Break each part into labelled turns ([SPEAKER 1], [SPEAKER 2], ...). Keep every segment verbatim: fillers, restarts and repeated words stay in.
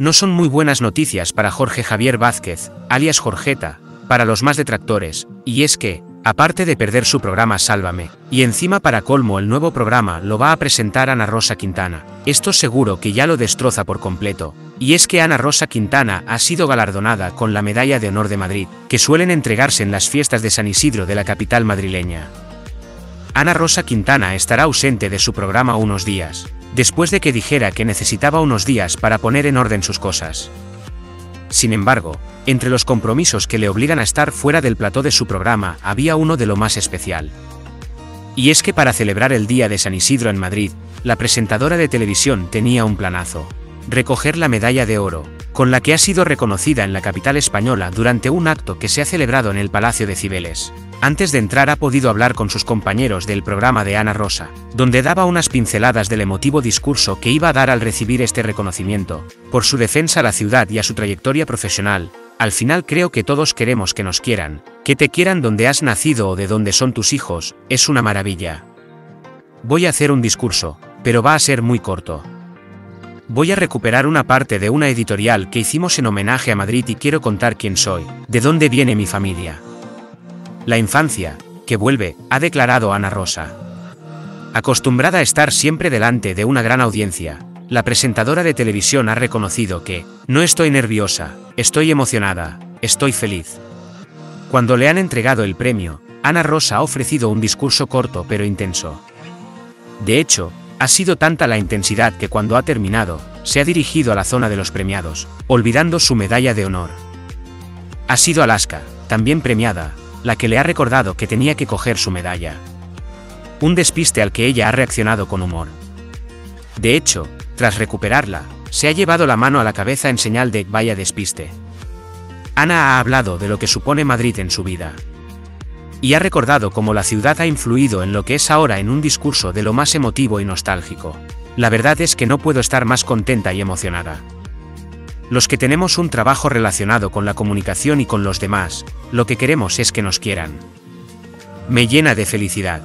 [SPEAKER 1] No son muy buenas noticias para Jorge Javier Vázquez, alias Jorgeta, para los más detractores, y es que, aparte de perder su programa Sálvame, y encima para colmo el nuevo programa lo va a presentar Ana Rosa Quintana, esto seguro que ya lo destroza por completo, y es que Ana Rosa Quintana ha sido galardonada con la Medalla de Honor de Madrid, que suelen entregarse en las fiestas de San Isidro de la capital madrileña. Ana Rosa Quintana estará ausente de su programa unos días, después de que dijera que necesitaba unos días para poner en orden sus cosas. Sin embargo, entre los compromisos que le obligan a estar fuera del plató de su programa había uno de lo más especial. Y es que para celebrar el Día de San Isidro en Madrid, la presentadora de televisión tenía un planazo: recoger la medalla de oro, con la que ha sido reconocida en la capital española durante un acto que se ha celebrado en el Palacio de Cibeles. Antes de entrar ha podido hablar con sus compañeros del programa de Ana Rosa, donde daba unas pinceladas del emotivo discurso que iba a dar al recibir este reconocimiento, por su defensa a la ciudad y a su trayectoria profesional. Al final creo que todos queremos que nos quieran, que te quieran donde has nacido o de donde son tus hijos, es una maravilla. Voy a hacer un discurso, pero va a ser muy corto. Voy a recuperar una parte de una editorial que hicimos en homenaje a Madrid y quiero contar quién soy, de dónde viene mi familia. La infancia, que vuelve, ha declarado Ana Rosa. Acostumbrada a estar siempre delante de una gran audiencia, la presentadora de televisión ha reconocido que, no estoy nerviosa, estoy emocionada, estoy feliz. Cuando le han entregado el premio, Ana Rosa ha ofrecido un discurso corto pero intenso. De hecho, ha sido tanta la intensidad que cuando ha terminado, se ha dirigido a la zona de los premiados, olvidando su medalla de honor. Ha sido Alaska, también premiada, la que le ha recordado que tenía que coger su medalla. Un despiste al que ella ha reaccionado con humor. De hecho, tras recuperarla, se ha llevado la mano a la cabeza en señal de vaya despiste. Ana ha hablado de lo que supone Madrid en su vida. Y ha recordado cómo la ciudad ha influido en lo que es ahora en un discurso de lo más emotivo y nostálgico. La verdad es que no puedo estar más contenta y emocionada. Los que tenemos un trabajo relacionado con la comunicación y con los demás, lo que queremos es que nos quieran. Me llena de felicidad.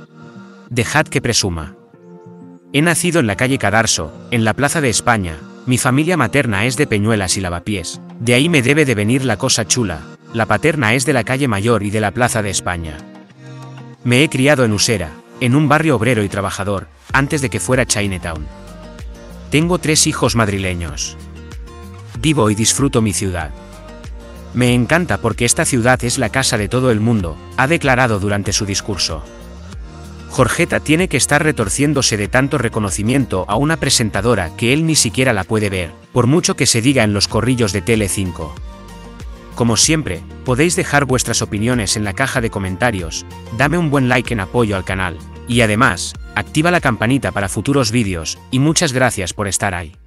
[SPEAKER 1] Dejad que presuma. He nacido en la calle Cadarso, en la Plaza de España. Mi familia materna es de Peñuelas y Lavapiés, de ahí me debe de venir la cosa chula. La paterna es de la calle Mayor y de la Plaza de España. Me he criado en Usera, en un barrio obrero y trabajador, antes de que fuera Chinatown. Tengo tres hijos madrileños. Vivo y disfruto mi ciudad. Me encanta porque esta ciudad es la casa de todo el mundo, ha declarado durante su discurso. Jorgeta tiene que estar retorciéndose de tanto reconocimiento a una presentadora que él ni siquiera la puede ver, por mucho que se diga en los corrillos de Tele cinco. Como siempre, podéis dejar vuestras opiniones en la caja de comentarios, dame un buen like en apoyo al canal, y además, activa la campanita para futuros vídeos, y muchas gracias por estar ahí.